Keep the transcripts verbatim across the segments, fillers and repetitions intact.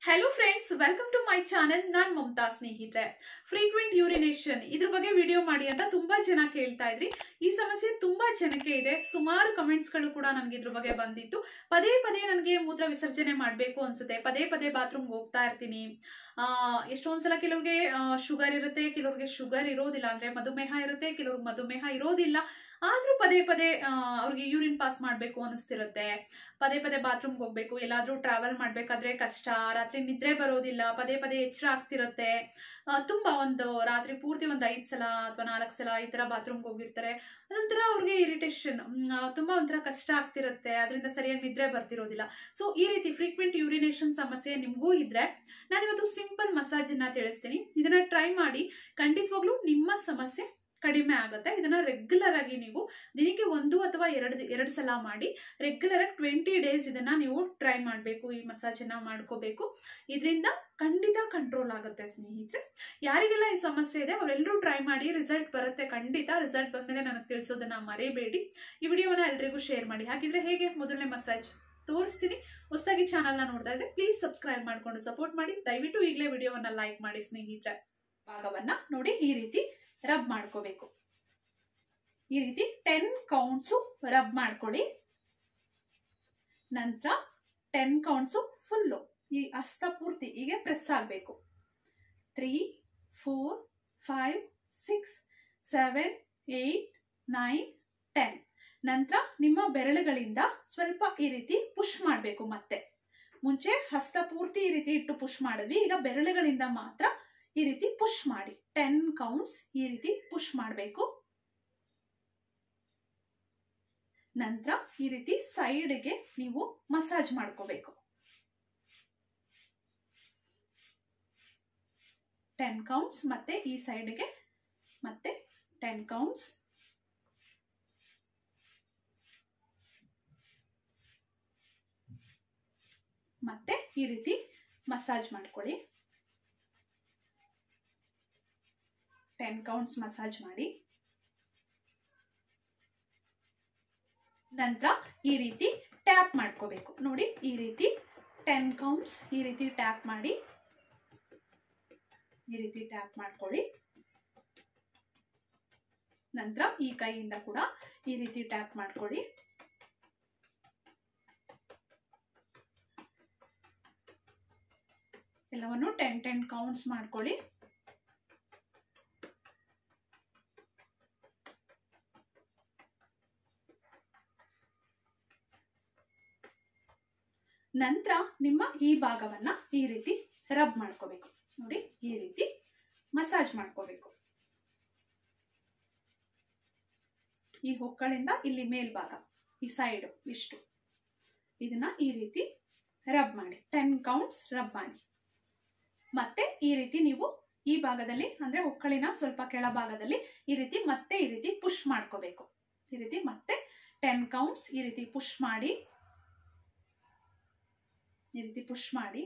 hello friends welcome to my channel ನಾನು ಮಮತಾ ಸ್ನೇಹಿತರೆ frequent urination ಇದ್ರ ಬಗ್ಗೆ ವಿಡಿಯೋ ಮಾಡಿ ಅಂತ ತುಂಬಾ ಜನ ಕೇಳ್ತಾ ಇದ್ರಿ ಈ ಸಮಸ್ಯೆ ತುಂಬಾ ಜನಕ್ಕೆ ಇದೆ ಸುಮಾರು ಕಮೆಂಟ್ಸ್ ಗಳು ಕೂಡ ನನಗೆ ಇದ್ರ ಬಗ್ಗೆ ಬಂದಿತ್ತು ಪದೇ ಪದೇ ನನಗೆ ಮೂತ್ರ ವಿಸರ್ಜನೆ ಮಾಡಬೇಕು ಅನ್ಸುತ್ತೆ ಪದೇ ಪದೇ ಬಾತ್ರೂಮ್ ಹೋಗ್ತಾ ಇರ್ತೀನಿ ಆ ಎಷ್ಟೊಂದು ಸಲ ಕೆಲವರಿಗೆ ಶುಗರ್ ಇರುತ್ತೆ ಕೆಲವರಿಗೆ ಶುಗರ್ ಇರೋದಿಲ್ಲ ಅಂದ್ರೆ ಮಧುಮೇಹ ಇರುತ್ತೆ ಕೆಲವರಿಗೆ ಮಧುಮೇಹ ಇರೋದಿಲ್ಲ ಆದ್ರೂ ಪದೇ ಪದೇ ಅವ್ರಿಗೆ ಯೂರಿನ್ ಪಾಸ್ ಮಾಡಬೇಕು ಅನಿಸ್ತಿರುತ್ತೆ ಪದೇ ಪದೇ ಬಾತ್ರೂಮ್ ಹೋಗ್ಬೇಕು ಎಲ್ಲಾದ್ರೂ ಟ್ರಾವೆಲ್ ಮಾಡ್ಬೇಕಾದ್ರೆ ಕಷ್ಟ ರಾತ್ರಿ ನಿದ್ರೆ ಬರೋದಿಲ್ಲ ಪದೇ ಪದೇ ಎಚ್ಚರ ಆಗ್ತಿರುತ್ತೆ ತುಂಬಾ ಒಂದು ರಾತ್ರಿ ಪೂರ್ತಿ ಒಂದು ಐದ್ ಸಲ ಅಥವಾ ನಾಲ್ಕು ಸಲ ಈ ತರ ಬಾತ್ರೂಮ್ಗೆ ಹೋಗಿರ್ತಾರೆ ಅದೊಂಥರ ಅವ್ರಿಗೆ ಇರಿಟೇಷನ್ ತುಂಬಾ ಒಂಥರ ಕಷ್ಟ ಆಗ್ತಿರುತ್ತೆ ಅದರಿಂದ ಸರಿಯಾಗಿ ನಿದ್ರೆ ಬರ್ತಿರೋದಿಲ್ಲ ಸೊ ಈ ರೀತಿ ಫ್ರೀಕ್ವೆಂಟ್ ಯೂರಿನೇಷನ್ ಸಮಸ್ಯೆ ನಿಮ್ಗೂ ಇದ್ರೆ ನಾನಿವತ್ತು ಸಿಂಪಲ್ ಮಸಾಜ್ ಅನ್ನ ತಿಳಿಸ್ತೀನಿ ಇದನ್ನ ಟ್ರೈ ಮಾಡಿ ಖಂಡಿತವಾಗ್ಲೂ ನಿಮ್ಮ ಸಮಸ್ಯೆ ಕಡಿಮೆ ಆಗುತ್ತೆ ಇದನ್ನ ರೆಗ್ಯುಲರ್ ಆಗಿ ನೀವು ದಿನಕ್ಕೆ ಒಂದು ಅಥವಾ ಎರಡು ಎರಡು ಸಲ ಮಾಡಿ ರೆಗ್ಯುಲರ್ ಆಗಿ ಟ್ವೆಂಟಿ ಡೇಸ್ ಇದನ್ನ ನೀವು ಟ್ರೈ ಮಾಡಬೇಕು ಈ ಮಸಾಜ್ ಅನ್ನ ಮಾಡ್ಕೋಬೇಕು ಇದರಿಂದ ಖಂಡಿತ ಕಂಟ್ರೋಲ್ ಆಗುತ್ತೆ ಸ್ನೇಹಿತರೆ ಯಾರಿಗೆಲ್ಲ ಈ ಸಮಸ್ಯೆ ಇದೆ ಅವರೆಲ್ಲರೂ ಟ್ರೈ ಮಾಡಿ ರಿಸಲ್ಟ್ ಬರುತ್ತೆ ಖಂಡಿತ ರಿಸಲ್ಟ್ ಬಂದ್ಮೇಲೆ ನನಗೆ ತಿಳಿಸೋದನ್ನ ಮರೆಯಬೇಡಿ ಈ ವಿಡಿಯೋವನ್ನ ಎಲ್ರಿಗೂ ಶೇರ್ ಮಾಡಿ ಹಾಗಿದ್ರೆ ಹೇಗೆ ಮೊದಲನೇ ಮಸಾಜ್ ತೋರಿಸ್ತೀನಿ ಹೊಸದಾಗಿ ಚಾನಲ್ ನ ನೋಡ್ತಾ ಇದ್ರೆ ಪ್ಲೀಸ್ ಸಬ್ಸ್ಕ್ರೈಬ್ ಮಾಡ್ಕೊಂಡು ಸಪೋರ್ಟ್ ಮಾಡಿ ದಯವಿಟ್ಟು ಈಗಲೇ ವಿಡಿಯೋವನ್ನ ಲೈಕ್ ಮಾಡಿ ಸ್ನೇಹಿತರೆ ಭಾಗವನ್ನ ನೋಡಿ ಈ ರೀತಿ ರಬ್ ಮಾಡ್ಕೋಬೇಕು ಈ ರೀತಿ ಟೆನ್ ಕೌಂಟ್ಸು ರಬ್ ಮಾಡ್ಕೊಳ್ಳಿ ನಂತರ ಟೆನ್ ಕೌಂಟ್ಸು ಫುಲ್ಲು ಈ ಹಸ್ತ ಪೂರ್ತಿ ಹೀಗೆ ಪ್ರೆಸ್ ಆಗಬೇಕು three four five six seven eight nine ten ನಂತರ ನಿಮ್ಮ ಬೆರಳುಗಳಿಂದ ಸ್ವಲ್ಪ ಈ ರೀತಿ ಪುಷ್ ಮಾಡಬೇಕು ಮತ್ತೆ ಮುಂಚೆ ಹಸ್ತ ಪೂರ್ತಿ ಈ ರೀತಿ ಇಟ್ಟು ಪುಷ್ ಮಾಡಿದ್ವಿ ಈಗ ಬೆರಳುಗಳಿಂದ ಮಾತ್ರ ಈ ರೀತಿ ಪುಷ್ ಮಾಡಿ ಟೆನ್ ಕೌಂಟ್ಸ್ ಈ ರೀತಿ ಪುಷ್ ಮಾಡಬೇಕು ನಂತರ ಈ ರೀತಿ ಸೈಡ್ಗೆ ನೀವು ಮಸಾಜ್ ಮಾಡ್ಕೋಬೇಕು ಟೆನ್ ಕೌಂಟ್ಸ್ ಮತ್ತೆ ಈ ಸೈಡ್ಗೆ ಮತ್ತೆ ಟೆನ್ ಕೌಂಟ್ಸ್ ಮತ್ತೆ ಈ ರೀತಿ ಮಸಾಜ್ ಮಾಡ್ಕೊಳ್ಳಿ ಟೆನ್ ಕೌಂಟ್ಸ್ ಮಸಾಜ್ ಮಾಡಿ ನಂತರ ಈ ರೀತಿ ಟ್ಯಾಪ್ ಮಾಡ್ಕೋಬೇಕು ನೋಡಿ ಈ ರೀತಿ ಟೆನ್ ಕೌಂಟ್ಸ್ ಈ ರೀತಿ ಟ್ಯಾಪ್ ಮಾಡಿ ಈ ರೀತಿ ಟ್ಯಾಪ್ ಮಾಡ್ಕೊಳ್ಳಿ ನಂತರ ಈ ಕೈಯಿಂದ ಕೂಡ ಈ ರೀತಿ ಟ್ಯಾಪ್ ಮಾಡ್ಕೊಳ್ಳಿ ಎಲ್ಲವನ್ನು ಟೆನ್ ಟೆನ್ ಕೌಂಟ್ಸ್ ಮಾಡ್ಕೊಳ್ಳಿ ನಂತರ ನಿಮ್ಮ ಈ ಭಾಗವನ್ನ ಈ ರೀತಿ ರಬ್ ಮಾಡ್ಕೋಬೇಕು ನೋಡಿ ಈ ರೀತಿ ಮಸಾಜ್ ಮಾಡ್ಕೋಬೇಕು ಈ ಹೊಕ್ಕಳಿಂದ ಇಲ್ಲಿ ಮೇಲ್ಭಾಗ ಈ ಸೈಡ್ ಇಷ್ಟು ಇದನ್ನ ಈ ರೀತಿ ರಬ್ ಮಾಡಿ ಟೆನ್ ಕೌಂಟ್ಸ್ ರಬ್ ಮಾಡಿ ಮತ್ತೆ ಈ ರೀತಿ ನೀವು ಈ ಭಾಗದಲ್ಲಿ ಅಂದ್ರೆ ಹೊಕ್ಕಳಿನ ಸ್ವಲ್ಪ ಕೆಳಭಾಗದಲ್ಲಿ ಈ ರೀತಿ ಮತ್ತೆ ಈ ರೀತಿ ಪುಷ್ ಮಾಡ್ಕೋಬೇಕು ಈ ರೀತಿ ಮತ್ತೆ ಟೆನ್ ಕೌಂಟ್ಸ್ ಈ ರೀತಿ ಪುಷ್ ಮಾಡಿ ಈ ರೀತಿ ಪುಷ್ ಮಾಡಿ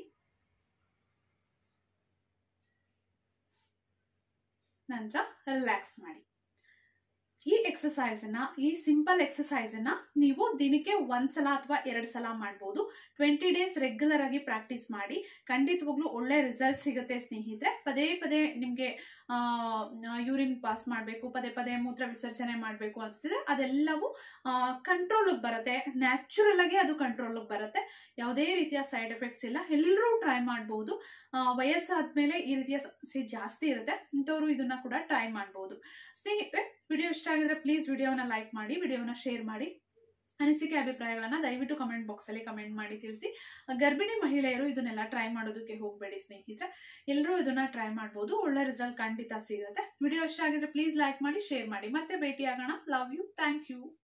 ನಂತರ ರಿಲ್ಯಾಕ್ಸ್ ಮಾಡಿ ಈ ಎಕ್ಸಸೈಸ್ ಅನ್ನ ಈ ಸಿಂಪಲ್ ಎಕ್ಸಸೈಸ್ ಅನ್ನ ನೀವು ದಿನಕ್ಕೆ ಒಂದ್ಸಲ ಅಥವಾ ಎರಡ್ ಸಲ ಮಾಡಬಹುದು ಟ್ವೆಂಟಿ ಡೇಸ್ ರೆಗ್ಯುಲರ್ ಆಗಿ ಪ್ರಾಕ್ಟೀಸ್ ಮಾಡಿ ಖಂಡಿತವಾಗ್ಲೂ ಒಳ್ಳೆ ರಿಸಲ್ಟ್ ಸಿಗುತ್ತೆ ಸ್ನೇಹಿತರೆ ಪದೇ ಪದೇ ನಿಮ್ಗೆ ಆ ಯೂರಿನ್ ಪಾಸ್ ಮಾಡಬೇಕು ಪದೇ ಪದೇ ಮೂತ್ರ ವಿಸರ್ಜನೆ ಮಾಡಬೇಕು ಅನ್ಸ್ತಿದ್ರೆ ಅದೆಲ್ಲವೂ ಕಂಟ್ರೋಲ್ ಬರುತ್ತೆ ನ್ಯಾಚುರಲ್ ಆಗಿ ಅದು ಕಂಟ್ರೋಲ್ ಬರುತ್ತೆ ಯಾವುದೇ ರೀತಿಯ ಸೈಡ್ ಎಫೆಕ್ಟ್ಸ್ ಇಲ್ಲ ಎಲ್ಲರೂ ಟ್ರೈ ಮಾಡಬಹುದು ವಯಸ್ಸಾದ್ಮೇಲೆ ಈ ರೀತಿಯ ಸಮಸ್ಯೆ ಜಾಸ್ತಿ ಇರುತ್ತೆ ಇಂಥವ್ರು ಇದನ್ನ ಕೂಡ ಟ್ರೈ ಮಾಡಬಹುದು ಸ್ನೇಹಿತರೆ ವಿಡಿಯೋ ಇಷ್ಟ ಆಗಿದ್ರೆ ಪ್ಲೀಸ್ ವಿಡಿಯೋನ ಲೈಕ್ ಮಾಡಿ ವಿಡಿಯೋನ ಶೇರ್ ಮಾಡಿ ಅನಿಸಿಕೆ ಅಭಿಪ್ರಾಯಗಳನ್ನ ದಯವಿಟ್ಟು ಕಮೆಂಟ್ ಬಾಕ್ಸ್ ಅಲ್ಲಿ ಕಮೆಂಟ್ ಮಾಡಿ ತಿಳಿಸಿ ಗರ್ಭಿಣಿ ಮಹಿಳೆಯರು ಇದನ್ನೆಲ್ಲ ಟ್ರೈ ಮಾಡೋದಕ್ಕೆ ಹೋಗಬೇಡಿ ಸ್ನೇಹಿತರೆ ಎಲ್ಲರೂ ಇದನ್ನ ಟ್ರೈ ಮಾಡಬಹುದು ಒಳ್ಳೆ ರಿಸಲ್ಟ್ ಖಂಡಿತ ಸಿಗುತ್ತೆ ವಿಡಿಯೋ ಇಷ್ಟ ಆಗಿದ್ರೆ ಪ್ಲೀಸ್ ಲೈಕ್ ಮಾಡಿ ಶೇರ್ ಮಾಡಿ ಮತ್ತೆ ಭೇಟಿ ಆಗೋಣ ಲವ್ ಯು ಥ್ಯಾಂಕ್ ಯು